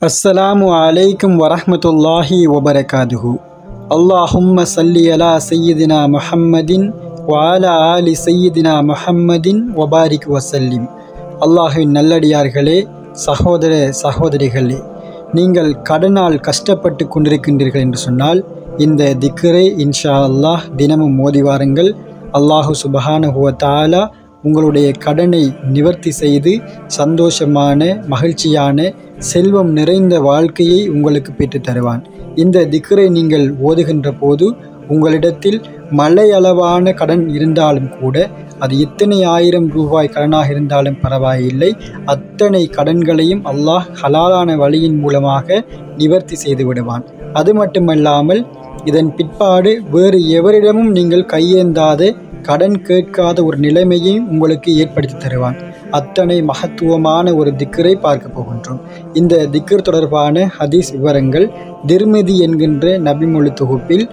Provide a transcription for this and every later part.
அஸ்ஸலாமு அலைக்கும் வரஹ்மத்துல்லாஹி வபரகாதுஹு. அல்லாஹும்ம ஸல்லி அலா சய்யிதினா முஹம்மதின் வ அலா ஆலி சய்யிதினா முஹம்மதின் வபாரிக் வசல்லிம். அல்லாஹ்வின் நல்லடியார்களே, சகோதர சகோதரிகளே, நீங்கள் கடனால் கஷ்டப்பட்டு கொண்டிருக்கின்றீர்கள் என்று சொன்னால் இந்த திக்ரை இன்ஷா அல்லாஹ் தினமும் மோதி வாருங்கள். அல்லாஹு சுப்ஹானஹு வ தஆலா உங்களுடைய கடனை நிவர்த்தி செய்து சந்தோஷமான மகிழ்ச்சியான செல்வம் நிறைந்த வாழ்க்கையை உங்களுக்கு பெற்று தருவான். இந்த திக்ரை நீங்கள் ஓதுகின்ற போது உங்களிடத்தில் மலையளவான கடன் இருந்தாலும் கூட, அது எத்தனை ஆயிரம் ரூபாய் கடனாக இருந்தாலும் பரவாயில்லை, அத்தனை கடன்களையும் அல்லாஹ் ஹலாலான வழியின் மூலமாக நிவர்த்தி செய்து விடுவான். அது மட்டுமல்லாமல் இதன் பிற்பாடு வேறு எவரிடமும் நீங்கள் கையேந்தாத, கடன் கேட்காத ஒரு நிலைமையையும் உங்களுக்கு ஏற்படுத்தி தருவான். அத்தனை மகத்துவமான ஒரு திக்ரை பார்க்க போகின்றோம். இந்த திக்ர் தொடர்பான ஹதீஸ் விவரங்கள் திர்மிதி என்கின்ற நபிமொழி தொகுப்பில்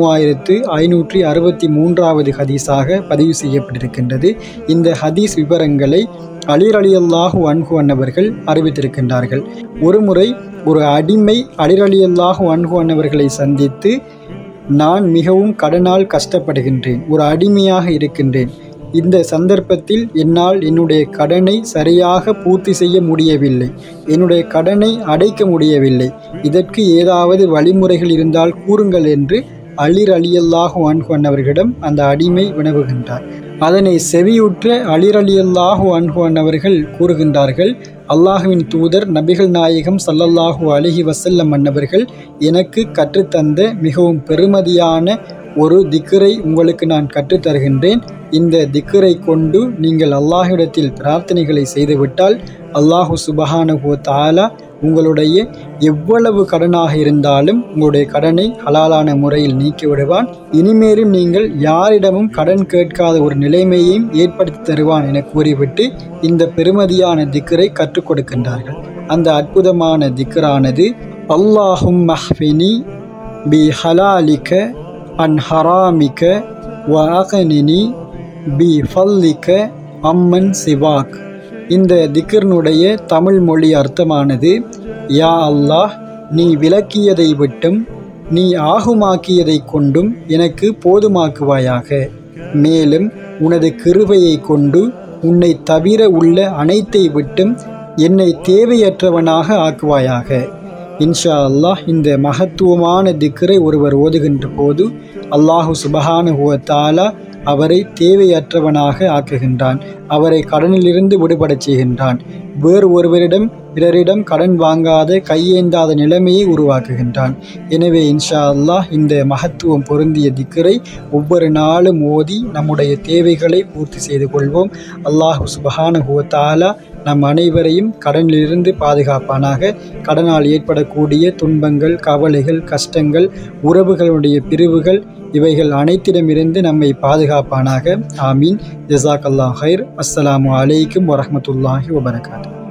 3563வது ஹதீஸாக பதிவு செய்யப்பட்டிருக்கின்றது. இந்த ஹதீஸ் விவரங்களை அலி ரலியல்லாஹு அன்ஹு அன்னவர்கள் அறிவித்திருக்கின்றார்கள். ஒருமுறை ஒரு அடிமை அலி ரலியல்லாஹு அன்ஹு அன்னவர்களை சந்தித்து, நான் மிகவும் கடனால் கஷ்டப்படுகின்றேன், ஒரு அடிமையாக இருக்கின்றேன், இந்த சந்தர்ப்பத்தில் என்னால் என்னுடைய கடனை சரியாக பூர்த்தி செய்ய முடியவில்லை, என்னுடைய கடனை அடைக்க முடியவில்லை, இதற்கு ஏதாவது வழிமுறைகள் இருந்தால் கூறுங்கள் என்று அலி ரலியல்லாஹு அன்ஹு அன்னவர்களிடம் அந்த அடிமை வினவுகின்றார். அதனை செவியுற்ற அலி ரலியல்லாஹு அன்ஹு அன்னவர்கள் கூறுகின்றார்கள், அல்லாஹுவின் தூதர் நபிகள் நாயகம் ஸல்லல்லாஹு அலைஹி வஸல்லம் அன்னவர்கள் எனக்கு கற்றுத்தந்த மிகவும் பெருமதியான ஒரு திக்ரை உங்களுக்கு நான் கற்றுத்தருகின்றேன். இந்த திக்ரை கொண்டு நீங்கள் அல்லாஹ்விடத்தில் பிரார்த்தனைகளை செய்துவிட்டால் அல்லாஹு சுப்ஹானஹு வ தஆலா உங்களுடைய எவ்வளவு கடனாக இருந்தாலும் உங்களுடைய கடனை ஹலாலான முறையில் நீக்கிவிடுவான். இனிமேலும் நீங்கள் யாரிடமும் கடன் கேட்காத ஒரு நிலைமையையும் ஏற்படுத்தி தருவான் என கூறிவிட்டு இந்த பெருமதியான திக்ரை கற்றுக் கொடுக்கின்றார்கள். அந்த அற்புதமான திக்ரானது, அல்லாஹும்ம ஹ்ஃபினி பி ஹலாலிக அன் ஹராமிக வ அக்னினி பி ஃபல்லிக அம்மன் சிவாக். இந்த திக்ரினுடைய தமிழ் மொழி அர்த்தமானது, யா அல்லாஹ், நீ விலக்கியதை விட்டும் நீ ஆகுமாக்கியதை கொண்டும் எனக்கு போதுமாக்குவாயாக. மேலும் உனது கிருபையை கொண்டு உன்னை தவிர உள்ள அனைத்தை விட்டும் என்னை தேவையற்றவனாக ஆக்குவாயாக. இன்ஷா அல்லாஹ் இந்த மகத்துவமான திக்ரை ஒருவர் ஓதுகின்ற போது அல்லாஹு சுப்ஹானஹு வ தஆலா அவரை தேவையற்றவனாக ஆக்குகின்றான், அவரை கடனிலிருந்து விடுபடச் செய்கின்றான், வேறு ஒருவரிடம் பிறரிடம் கடன் வாங்காத கையேந்தாத நிலைமையை உருவாக்குகின்றான். எனவே இன்ஷா அல்லாஹ் இந்த மகத்துவம் பொருந்திய திக்ரை ஒவ்வொரு நாளும் ஓதி நம்முடைய தேவைகளை பூர்த்தி செய்து கொள்வோம். அல்லாஹு சுப்ஹானஹு வ தஆலா நம் அனைவரையும் கடனிலிருந்து பாதுகாப்பானாக. கடனால் ஏற்படக்கூடிய துன்பங்கள், கவலைகள், கஷ்டங்கள், உறவுகளுடைய பிரிவுகள், இவைகள் அனைத்திடமிருந்து நம்மை பாதுகாப்பானாக. ஆமீன். ஜஸாக்கல்லாஹ் ஹைர். அஸ்ஸலாமு அலைக்கும் வரஹ்மத்துல்லாஹி வபரகாத்துஹு.